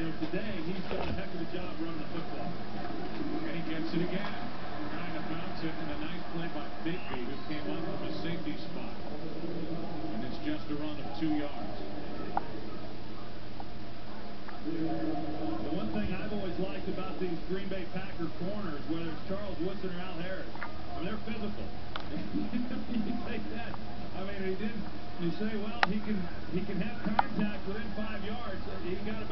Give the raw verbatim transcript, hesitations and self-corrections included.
you know, today he's done a heck of a job running the football. And he gets it again. Trying to bounce it, and a nice play by Bigby, who came up from a safety spot. And it's just a run of two yards. The one thing I've always liked about these Green Bay Packer corners, whether it's Charles Woodson or Al Harris, I mean, they're physical. You take that. I mean, he didn't. You say, well, he can he can have contact within five yards. He got to